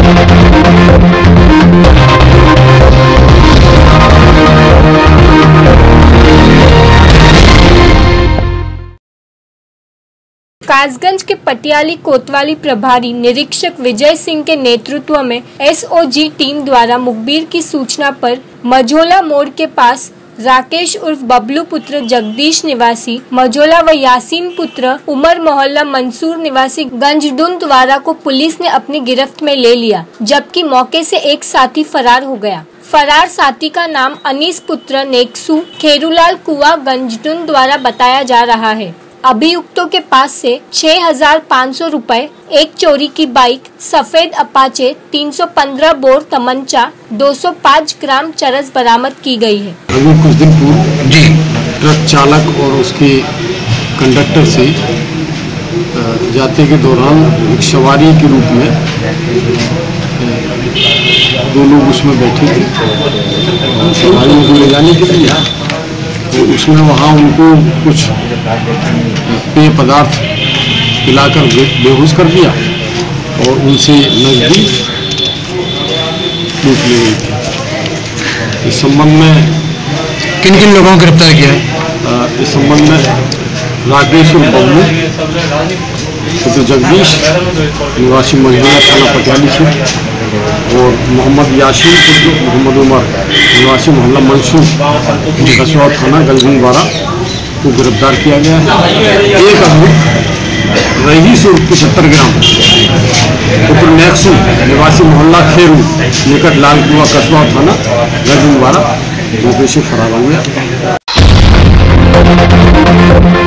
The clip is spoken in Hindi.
कासगंज के पटियाली कोतवाली प्रभारी निरीक्षक विजय सिंह के नेतृत्व में एसओजी टीम द्वारा मुखबिर की सूचना पर मझोला मोड़ के पास राकेश उर्फ बबलू पुत्र जगदीश निवासी मझोला व यासीन पुत्र उमर मोहल्ला मंसूर निवासी गंजडुन द्वारा को पुलिस ने अपनी गिरफ्त में ले लिया, जबकि मौके से एक साथी फरार हो गया। फरार साथी का नाम अनीस पुत्र नेक्सू खेरूलाल कुआ गंजडुन द्वारा बताया जा रहा है। अभियुक्तों के पास से 6,500 रुपए, एक चोरी की बाइक, सफेद अपाचे, 315 बोर तमंचा, 205 ग्राम चरस बरामद की गई है। अभी कुछ दिन पूर्व जी ट्रक चालक और उसके कंडक्टर से जाते के दौरान एक सवारी के रूप में दो लोग उसमें बैठे थे सवारी को ले जाने के लिए, तो उसमें वहाँ उनको कुछ पेय पदार्थ पिलाकर बेहोश कर दिया और उनसे नकदी लूट ली गई थी। इस संबंध में किन किन लोगों को गिरफ्तार किया है? इस संबंध में राकेश और बबलू पुत्र जगदीश निवासी मझोला थाना पटियाली से और मोहम्मद यासीन पुत्र मोहम्मद उमर निवासी मोहल्ला मंसूर कसवा थाना गंजडुन को गिरफ्तार किया गया है। एक अभियुक्त रईस और 75 ग्राम पुत्र नेक्सू निवासी मोहल्ला खेरू निकट लाल कुआ कसवा थाना गंजडुन मौके से फरार हो गया।